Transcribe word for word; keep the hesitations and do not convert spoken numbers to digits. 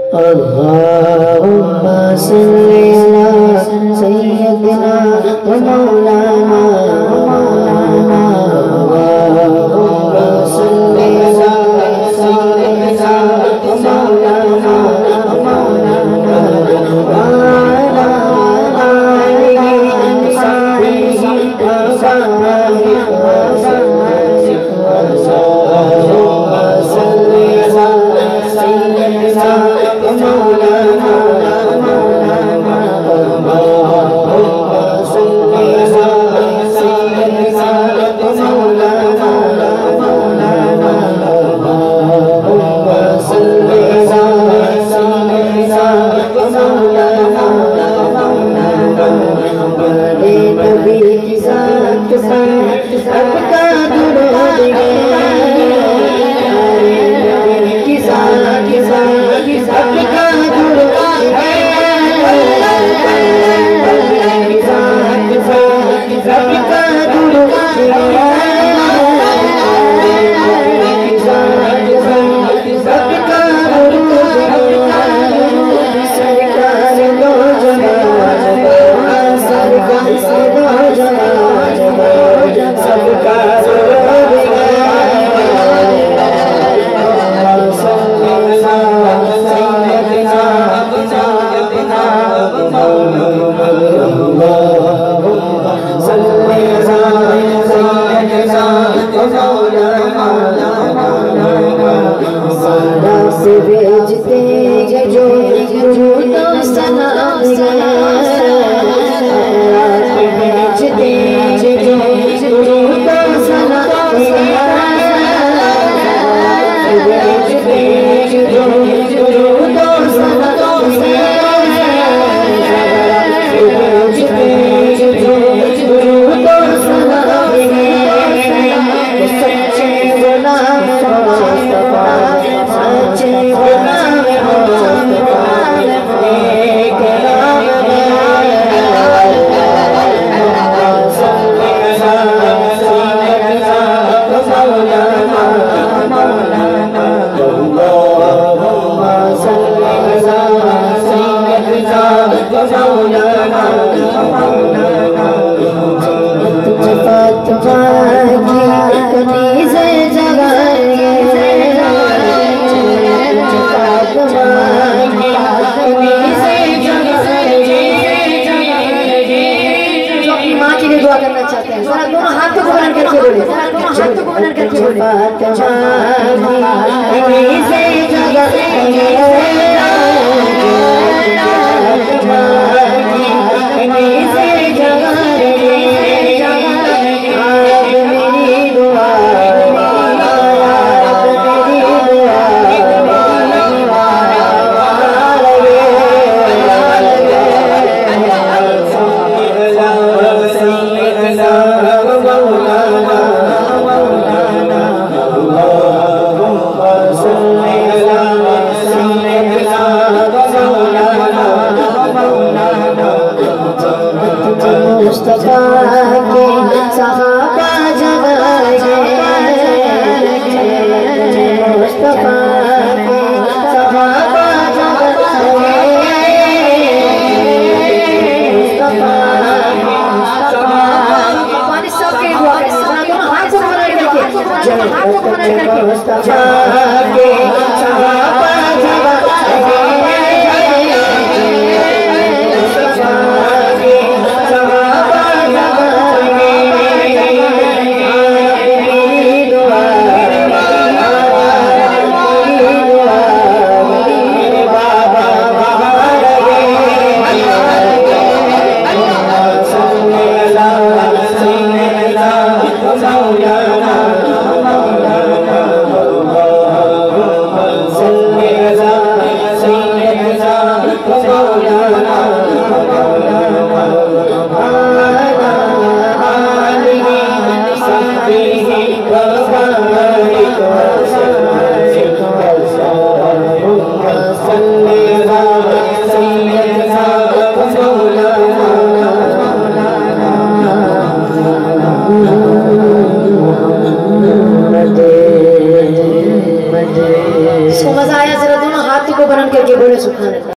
अल्लाहुम्मा सल्ली अला सय्यदिना व मौलाना मौलाना अल्लाहुम्मा सल्ली अला सय्यदिना व मौलाना मौलाना व अला आलिहि व सह्बिहि व सल्लिम अल्लाहुम्मा सल्ली अला सय्यदिना मौलाना मौलाना अल्लाहुम्मा सल्ली अला सय्यदिना मौलाना मौलाना अल्लाहुम्मा सल्ली अला सय्यदिना मौलाना मौलाना हमारे नबी की साथ साथ सबका दुरूद हमारे नबी की साथ साथ सबका दुरूद बुलंद करके बोले सुभान अल्लाह।